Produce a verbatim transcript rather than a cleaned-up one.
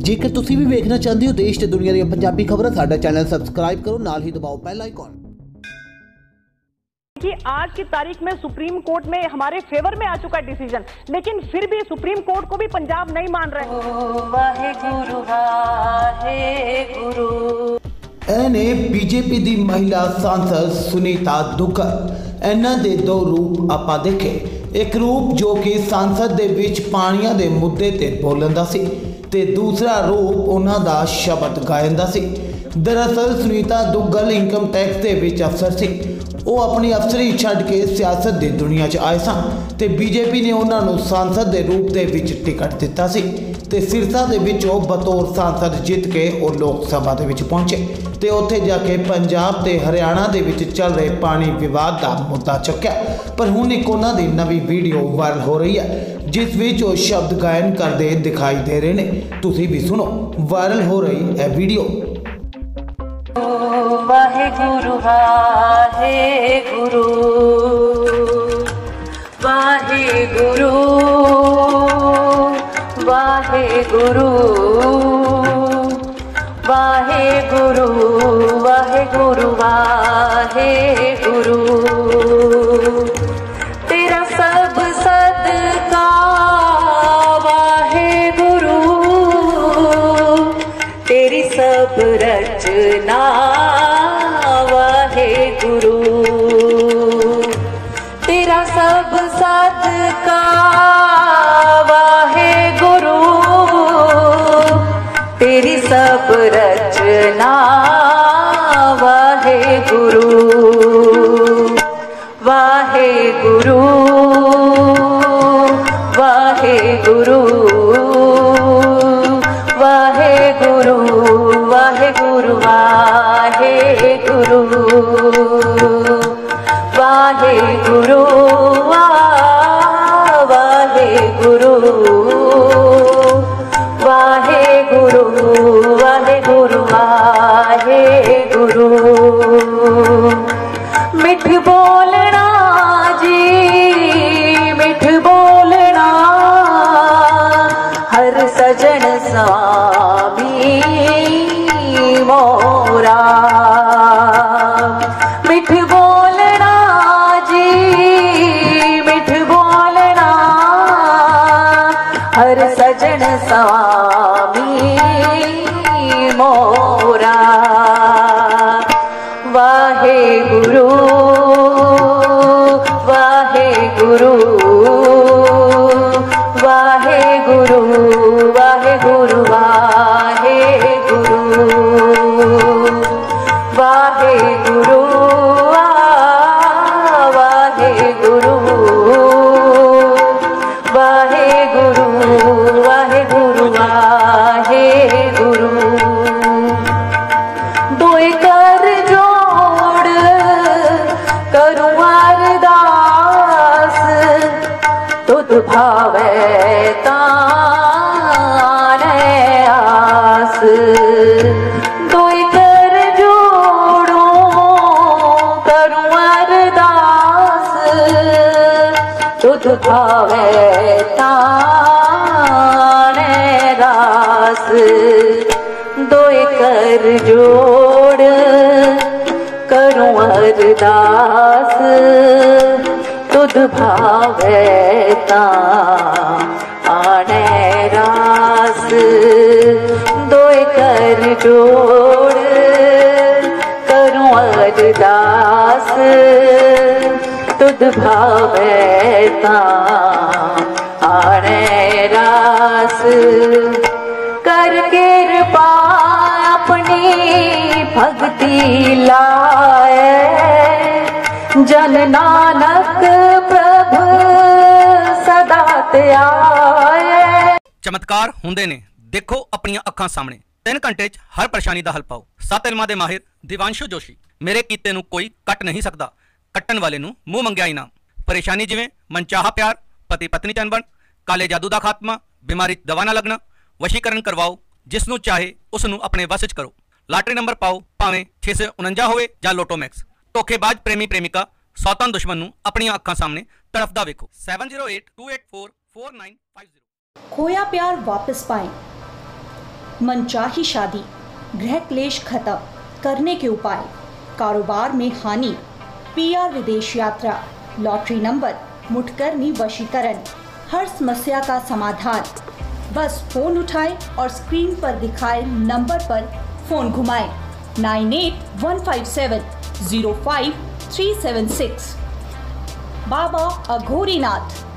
जेकर तुसी भी देखना चाहते हो देश ते दुनिया दी पंजाबी खबरां, साडा चैनल सबसक्राइब करो, नाल ही दबाओ बेल आइकन। कि आज की तारीख में सुप्रीम कोर्ट में हमारे फेवर में आ चुका है डिसीजन, लेकिन फिर भी सुप्रीम कोर्ट को भी पंजाब नहीं मान रहे। वाहे गुरु वाहे गुरु। एने बीजेपी दी महिला सांसद सुनीता दुग्गल, इन्हां दे दो रूप आपा देखे। एक रूप जो कि सांसद दे विच पाणियां दे मुद्दे ते बोलन दा सी ते दूसरा रूप उन्हां दा शब्द गायन दा सी। दरअसल सुनीता दुग्गल इनकम टैक्स दे विच अफसर सी। वो अपनी अफसरी छड्ड के सियासत दी दुनिया च आए सन ते बीजेपी ने उन्हां नूं सांसद दे रूप दे विच टिकट दिता सी ते सिरसा दे विचों बतौर सांसद जित के वो लोक सभा दे विच पहुंचे ते उत्थे जाके पंजाब ते हरियाणा दे विच चल रहे पानी विवाद दा मुद्दा चुक्या। पर हुण एक उन्हां दी नवीं वीडियो वायरल हो रही है जिस विच वो शब्द गायन करते दिखाई दे रहे ने। तुसीं भी सुनो, वायरल हो रही है वीडियो। वाहे गुरु वाहे गुरु वाहे गुरु वाहे गुरु वाहे गुरु वाहे गुरु वाहे गुरु। तेरा सब सदका वाहे गुरु, तेरी सब रचना वाहे गुरु। तेरा सब सदका वाहे गुरु, तेरी सब रचना वाहे गुरु। वाहे गुरु वाहे गुरु वाहे गुरु वाहे गुरु वाहे गुरु वाहे गुरु वाहे गुरु वाहे गुरु वाहे गुरु वाहे गुरु। मिठ बोलना जी मिठ बोलना, हर सजन स्वामी मोरा। मिठ बोलना जी मिठ बोलना, हर सजन स्वामी मोरा। वाहे गुरु वाहे गुरु वाहे गुरु वाहे गुरु वाहे गुरु वाहे गुरु वाहे गुरु वाहे गुरु वाहे गुरु वाहे गुरु। दोए कर जोड़ करूं अरदास, तुध भावे ताने आस। दोए कर जोड़ो करूं अरदास, तुध भावे ताने रास। दोए कर जोड़ करूं अरदास, तुध भावे ताने रास। दोए कर जोड़ करूं अरदास, तुध भावे ताने रास। कर कृपा अपनी भक्ति लाए, जन नानक प्रभु सदा त्याए। चमत्कार हुंदे ने, देखो अपनी अखां सामने। तीन घंटे च हर परेशानी का हल पाओ। सत्त इल्मां दे माहिर दिवांशु जोशी। मेरे कीते नूं कोई कट नहीं सकता, कट्टन वाले नूं मूंह मंगिया इनाम। परेशानी जिवें मनचाहा प्यार, पति पत्नी च अनबन, काले जादू का खात्मा, बीमारी दवा ना लगना, वशीकरण करवाओ। जिसनूं चाहे उसनूं अपने वस च करो। लाटरी नंबर पाओ, भावें छे सौ उनंजा होवे जां लोटो मैक्स। धोखेबाज प्रेमी प्रेमिका सौतन दुश्मन नूं अपनी अखां सामने तड़फदा वेखो। Seven zero eight two eight four four nine five zero. खोया प्यार वापस पाएं। मनचाही शादी, गृह क्लेश खत्म करने के उपाय, कारोबार में हानि, पीआर विदेश यात्रा, लॉटरी नंबर, मुठकरनी वशीकरण, हर समस्या का समाधान। बस फोन उठाएं और स्क्रीन पर दिखाए नंबर पर फोन घुमाएं। Nine eight one five seven zero five three seven six. Baba Aghorinath.